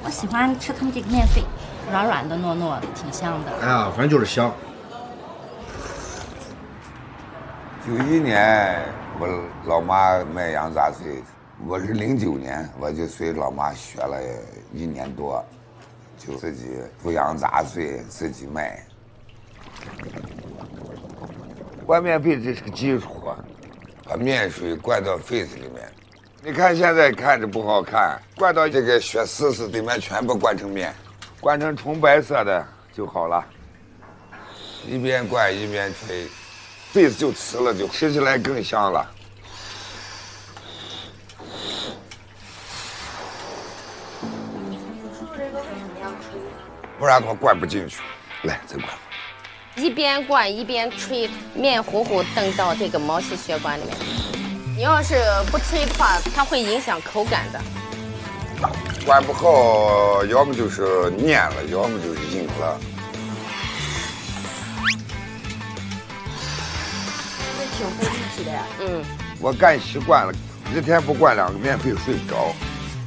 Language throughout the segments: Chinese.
我喜欢吃他们这个面肺，软软的、糯糯的，挺香的。 哎呀，反正就是香。 91年我老妈卖羊杂碎，我是09年我就随老妈学了1年多，就自己做羊杂碎，自己卖。灌面肺这是个基础啊，把面水灌到肺子里面。你看现在看着不好看，灌到这个血丝丝里面，全部灌成面，灌成纯白色的就好了。一边灌一边吹，肺子就瓷了，就吃起来更香了。不然我灌不进去。来，再灌。 一边灌一边吹，面糊糊蹬到这个毛细血管里面。你要是不吹的话，它会影响口感的。 灌不好，要么就是黏了，要么就是硬了。 这挺费力气的呀。 嗯， 我干习惯了，一天不灌2个面肺睡不着。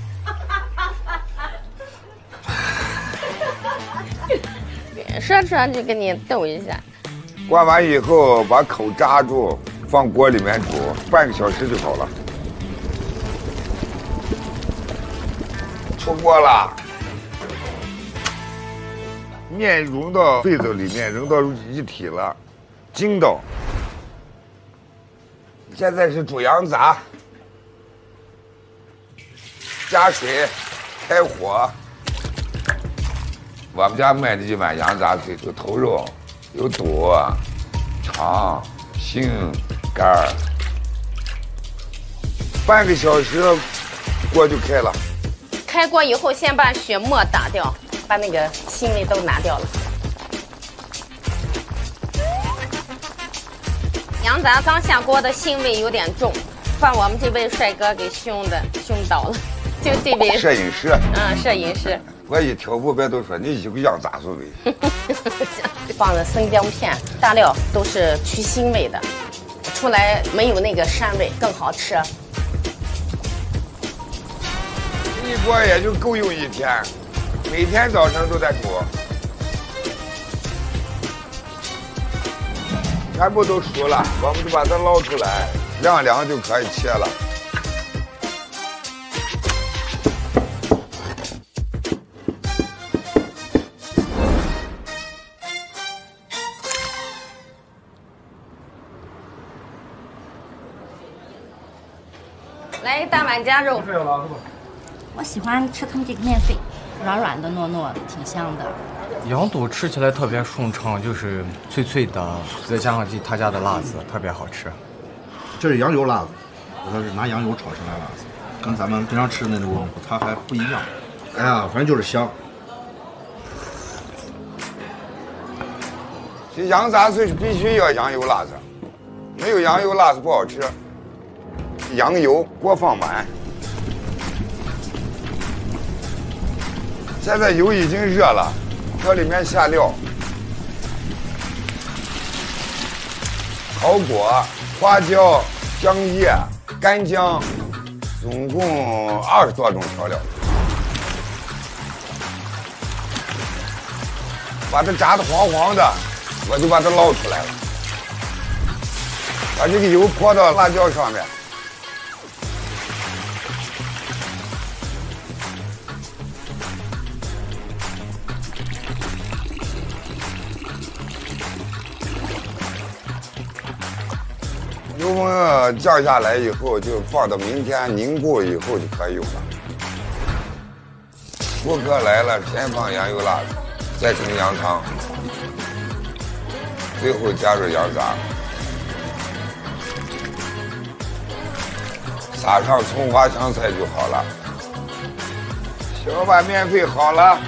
说着就给你逗一下。 灌完以后把口扎住，放锅里面煮半个小时就好了。出锅了，面融到肺子里面，融到一体了，筋道。现在是煮羊杂，加水，开火。我们家卖的一碗羊杂碎，有头肉，有肚、肠、心、肝儿。半个小时，锅就开了。 开锅以后，先把血沫打掉，把那个腥味都拿掉了。羊杂刚下锅的腥味有点重，把我们这位帅哥给熏倒了。就这位摄影师， 摄影师。 我一挑不别都说你一个羊杂碎味。 放的生姜片、大料都是去腥味的，出来没有那个膻味，更好吃。 一锅也就够用1天，每天早上都在煮，全部都熟了，我们就把它捞出来，晾凉就可以切了。 来一大碗夹肉。 我喜欢吃他们这个面肺，软软的、糯糯的，挺香的。 羊肚吃起来特别顺畅，就是脆脆的，再加上他家的辣子，特别好吃。 这是羊油辣子，它是拿羊油炒成的辣子，跟咱们平常吃的那种它还不一样。哎呀，反正就是香。 这羊杂碎是必须要羊油辣子，没有羊油辣子不好吃。羊油锅放满，现在油已经热了，搁里面下料：草果、花椒、姜叶、干姜，总共20多种调料。把它炸得黄黄的，我就把它捞出来了，把这个油泼到辣椒上面。油温降下来以后，就放到明天凝固以后就可以用了。顾客来了，先放羊油辣子，再盛羊汤，最后加入羊杂，撒上葱花香菜就好了。小碗面肺好了。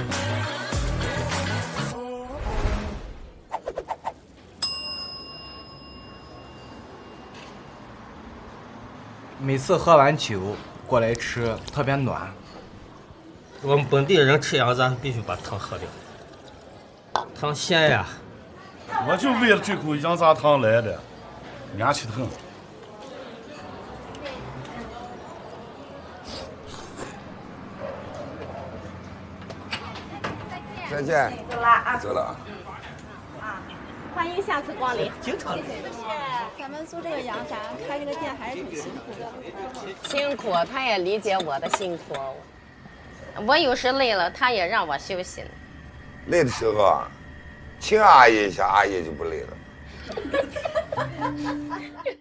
每次喝完酒过来吃，特别暖。 我们本地人吃羊杂必须把汤喝掉，汤鲜呀。 我就为了这口羊杂汤来的，年气得很。 再见。 走了啊。 走了啊。 欢迎下次光临。 经常来。 咱们做这个洋杂开这个店还是挺辛苦的。 辛苦，他也理解我的辛苦。我有时累了，他也让我休息。 累的时候啊，亲阿姨一下，阿姨就不累了。